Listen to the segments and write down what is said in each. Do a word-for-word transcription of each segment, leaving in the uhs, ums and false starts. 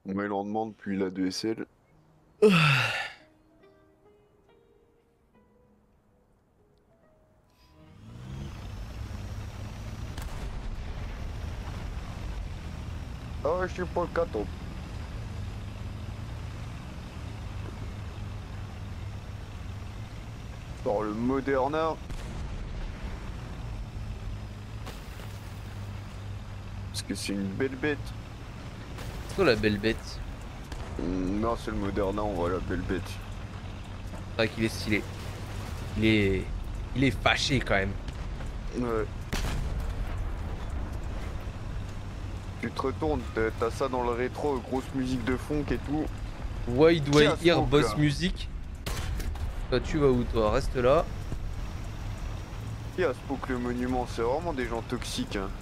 On met l'endement depuis la D S L. Ah, je suis pas le caton. Dans le Moderna. Parce que c'est une belle bête. C'est quoi la belle bête? Mm, Non, c'est le Moderna, on voit la belle bête. C'est vrai qu'il est stylé. Il est. Il est fâché quand même. Ouais. Tu te retournes, t'as t'as ça dans le rétro, grosse musique de funk et tout. Why do Qui I a hear smoke boss là? music? Toi, tu vas où toi? Reste là. Qui a spoke le monument? C'est vraiment des gens toxiques. Hein.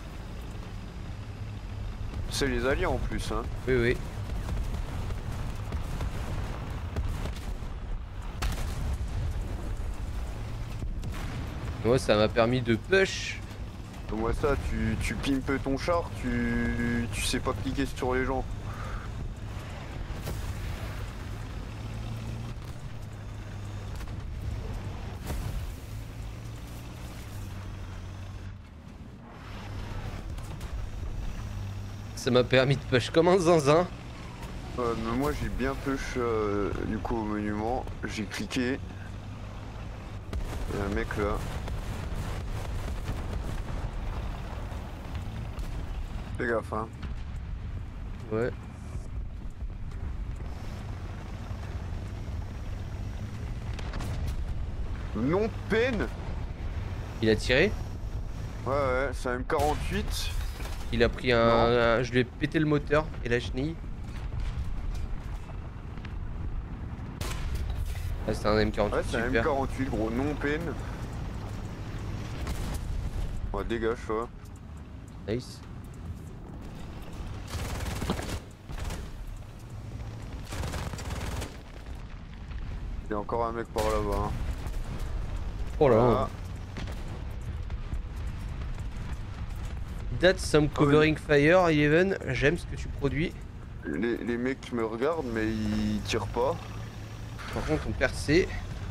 C'est les aliens en plus. Hein. Oui, oui. Moi, ça m'a permis de push. Moi ça, tu, tu pimpes ton char, tu, tu sais pas cliquer sur les gens. Ça m'a permis de push comme un zinzin. Euh, mais moi j'ai bien push euh, du coup au monument, j'ai cliqué. Il y a un mec là. Fais gaffe hein. Ouais. Non peine. Il a tiré. Ouais ouais, c'est un M quarante-huit. Il a pris un, Non. un- Je lui ai pété le moteur et la chenille. Ah, c'est un Ouais M quarante-huit, c'est un super. M quarante-huit gros, non peine. Ouais dégage toi. Nice. Il y a encore un mec par là-bas. Hein. Oh là là. Voilà. That's some Oh, mais covering fire, Eleven. J'aime ce que tu produis. les, les mecs me regardent mais ils tirent pas. Par contre, on percé.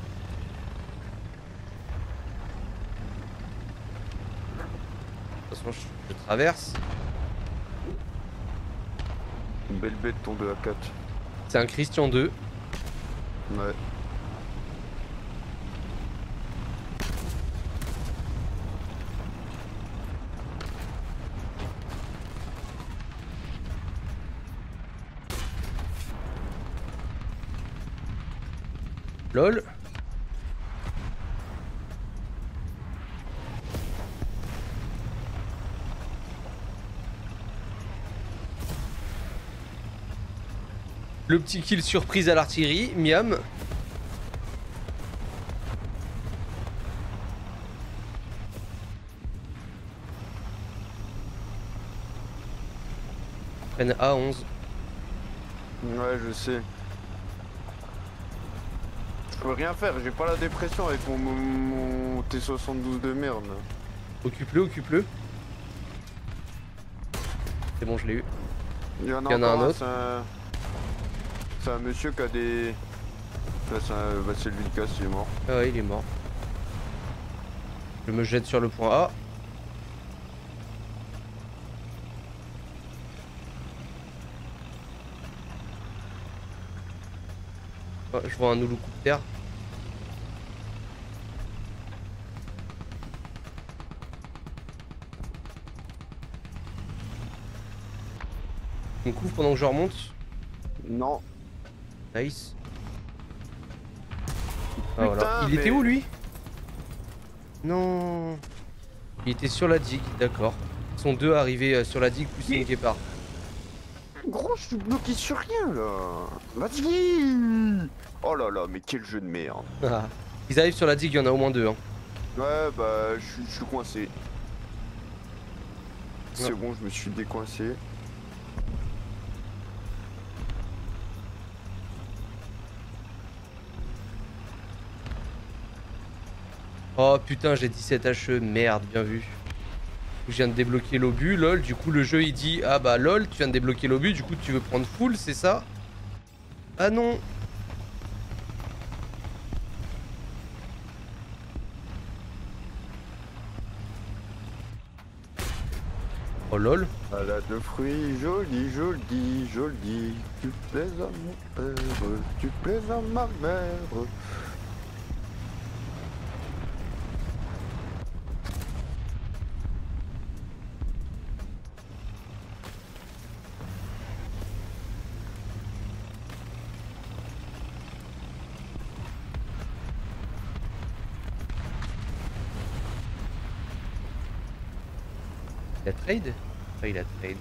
De toute façon, je, je traverse. Une belle bête ton deux A quatre. C'est un Christian deux. Ouais. Lol. Le petit kill surprise à l'artillerie, miam. Prennent A onze. Ouais je sais. Je peux rien faire, j'ai pas la dépression avec mon, mon, mon T soixante-douze de merde. Occupe-le, occupe-le. C'est bon, je l'ai eu. Il y en a Il y en a encore un un, autre. c'est un... C'est un monsieur qui a des... Là c'est un... Bah, c'est le Vilcas, il est mort. Ah ouais, il est mort. Je me jette sur le point A. Oh, je vois un houloucoptère. Il me couvre pendant que je remonte. Non. Nice. Ah voilà. Putain, Il était mais... où lui? Non. Il était sur la digue, d'accord. Ils sont deux arrivés euh, sur la digue plus une guépard. Gros, je suis bloqué sur rien, là. Vas-y. Oh là là, mais quel jeu de merde. Ils arrivent sur la digue, il y en a au moins deux. Hein. Ouais, bah, je suis- je suis coincé. C'est Ouais. bon, je me suis décoincé. Oh putain, j'ai dix-sept H E, merde, bien vu. Je viens de débloquer l'obus, lol. Du coup, le jeu il dit ah bah lol, tu viens de débloquer l'obus, du coup tu veux prendre full, c'est ça? Ah non. Oh lol. Salade de fruits, joli, joli, joli. Tu plais à mon père, tu plais à ma mère. Il a trade? Ah, il a trade.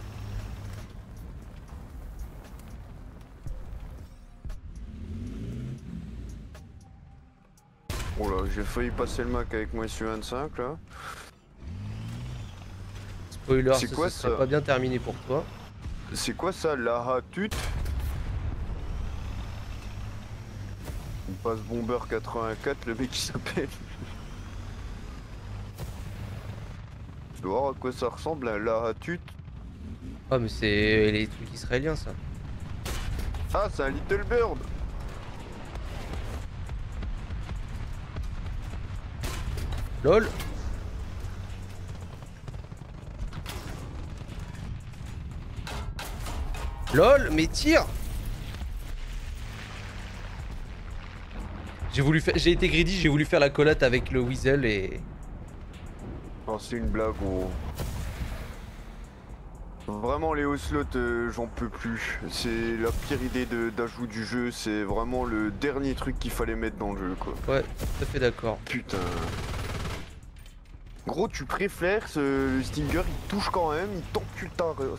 Oh là, j'ai failli passer le Mac avec mon S U vingt-cinq là. Spoiler, C'est ça, quoi, ça serait ça pas bien terminé pour toi. C'est quoi ça, la hatute? On passe Bomber quatre-vingt-quatre, le mec qui s'appelle. Tu dois voir à quoi ça ressemble, un la hatute. Ah mais c'est les trucs israéliens ça. Ah, c'est un Little Bird. Lol. Lol, mais tire. J'ai voulu faire, j'ai été greedy, j'ai voulu faire la collate avec le Weasel et... Oh, c'est une blague, gros. Vraiment, les Oslots, euh, j'en peux plus. C'est la pire idée d'ajout du jeu, c'est vraiment le dernier truc qu'il fallait mettre dans le jeu, quoi. Ouais, tout à fait d'accord. Putain. Gros, tu préfères ce le Stinger, il touche quand même, il t'encule ta race.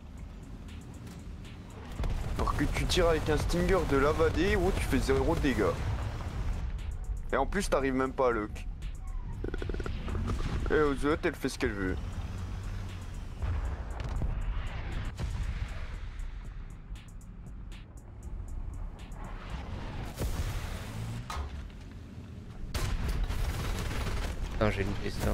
Alors que tu tires avec un Stinger de Lavadé, gros, tu fais zéro dégâts. Et en plus, t'arrives même pas à lock. Et Oslot, elle fait ce qu'elle veut. Putain, j'ai loupé ça.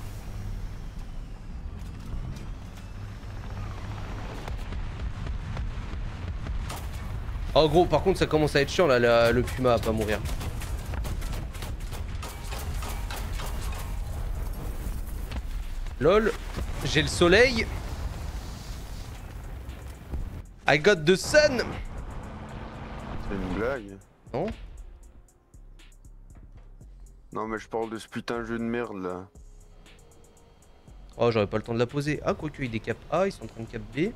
Oh gros, par contre ça commence à être chiant là, la- le Puma à pas mourir. Lol, j'ai le soleil. I got the sun. C'est une blague. Non? Non mais je parle de ce putain de jeu de merde là. Oh, j'aurais pas le temps de la poser. Ah, quoique, ils décapent A, ils sont en train de cap B.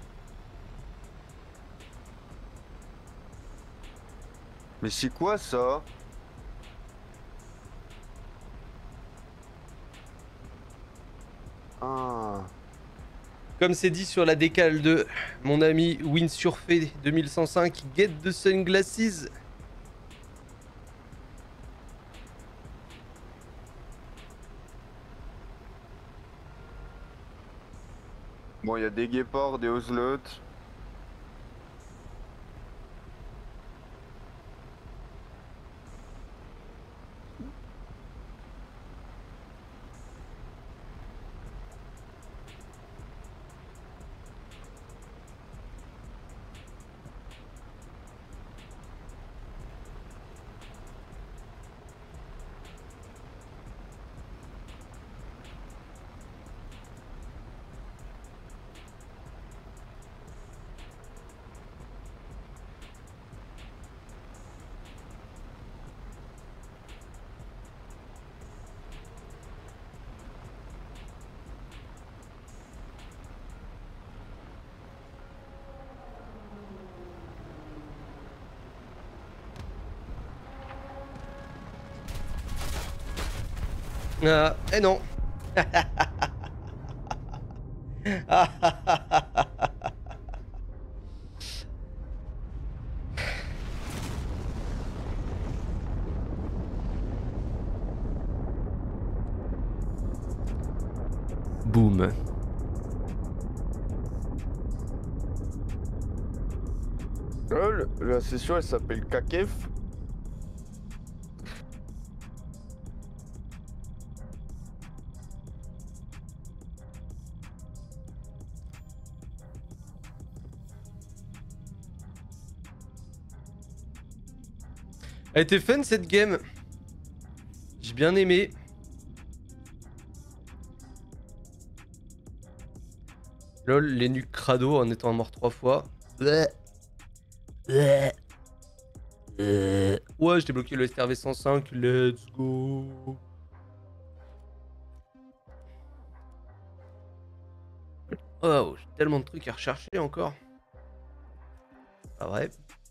Mais c'est quoi ça? Ah. Comme c'est dit sur la décale de mon ami Windsurfer deux mille cent cinq, get the sunglasses. Bon, il y a des guépards, des Oslots. Ah, eh non. Boum. Lol, la session elle s'appelle Kakef. Elle était fun cette game. J'ai bien aimé. Lol, les nuques crado en étant mort trois fois. Ouais, ouais j'ai débloqué le S T R V cent cinq, let's go. Oh, j'ai tellement de trucs à rechercher encore. Pas vrai.